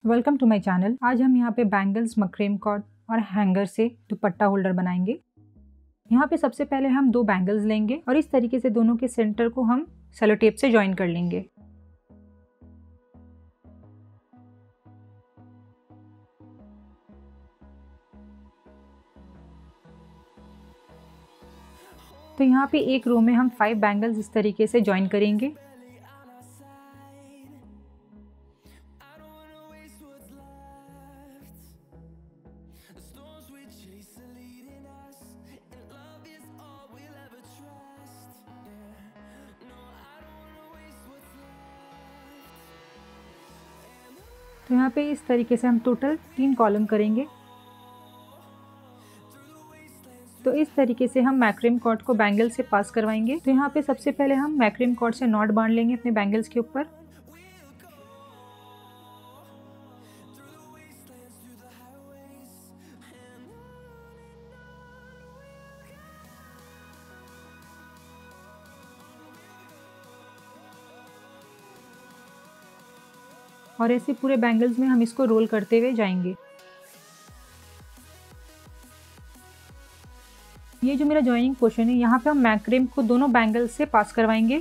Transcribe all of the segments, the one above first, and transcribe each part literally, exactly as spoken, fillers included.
Welcome to my channel. आज हम यहाँ पे बैंगल्स, मक्रेम कॉर्ड और हैंगर से दुपट्टा होल्डर बनाएंगे। यहाँ पे सबसे पहले हम दो बैंगल्स लेंगे और इस तरीके से दोनों के सेंटर को हम सेलो टेप से ज्वाइन कर लेंगे। तो यहाँ पे एक रो में हम फाइव बैंगल्स इस तरीके से ज्वाइन करेंगे। तो यहाँ पे इस तरीके से हम टोटल तीन कॉलम करेंगे। तो इस तरीके से हम मैक्रेम कॉर्ड को बैंगल से पास करवाएंगे। तो यहाँ पे सबसे पहले हम मैक्रेम कॉर्ड से नॉट बांध लेंगे अपने बैंगल्स के ऊपर। और ऐसे पूरे बैंगल्स में हम इसको रोल करते हुए जाएंगे। ये जो मेरा जॉइनिंग पोर्शन है, यहाँ पे हम मैक्रेम को दोनों बैंगल्स से पास करवाएंगे।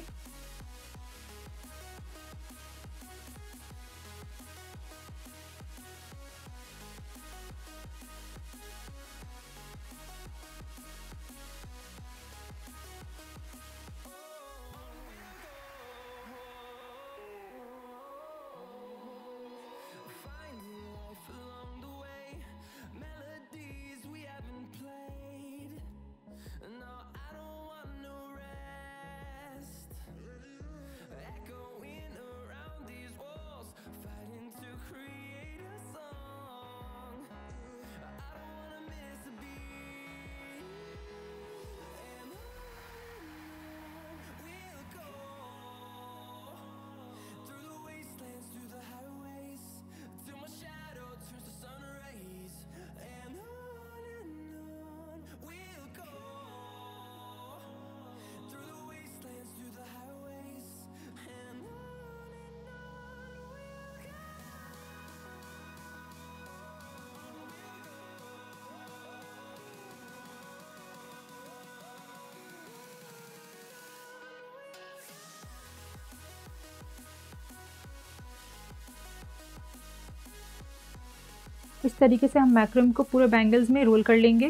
इस तरीके से हम मैक्रेम को पूरे बैंगल्स में रोल कर लेंगे।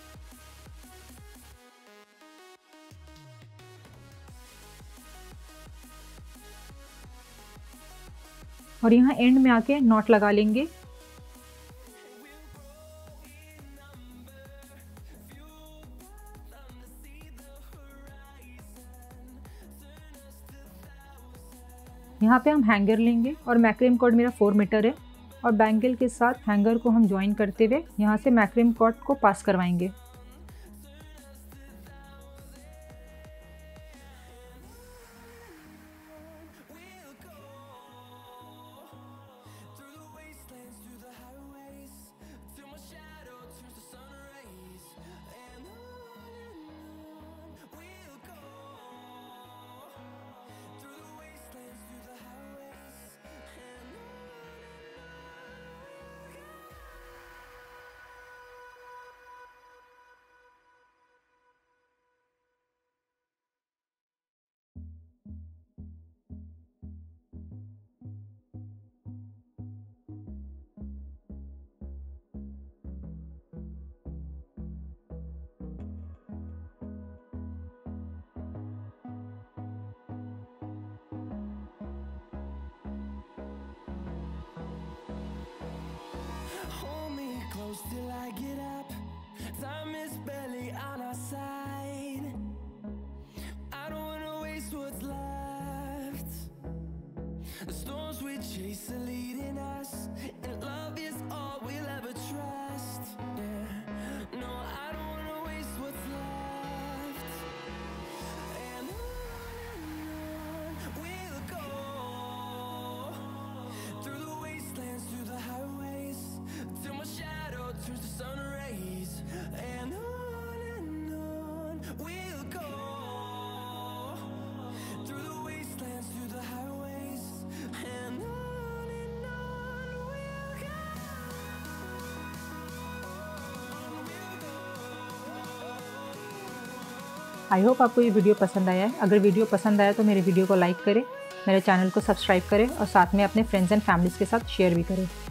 और यहाँ एंड में आके नॉट लगा लेंगे। यहाँ पे हम हैंगर लेंगे और मैक्रेम कॉर्ड मेरा फोर मीटर है और बैंगल के साथ हैंगर को हम ज्वाइन करते हुए यहाँ से मैक्रेम कॉर्ड को पास करवाएंगे। Till I get up, time is barely on our side. I don't wanna waste what's left. The storms we chase are leading us, and love is all we'll ever trust. Yeah, no, I don't wanna waste what's left. And on we'll go, through the wastelands, through the highways, till my shadow turns to sun rays. And on and on we'll go, through the wastelands, through the highways. And on and I hope आपको ये video पसंद आया है। अगर video पसंद आया तो मेरे वीडियो को लाइक करें, मेरे चैनल को सब्सक्राइब करें और साथ में अपने फ्रेंड्स एंड फैमिलीज़ के साथ शेयर भी करें।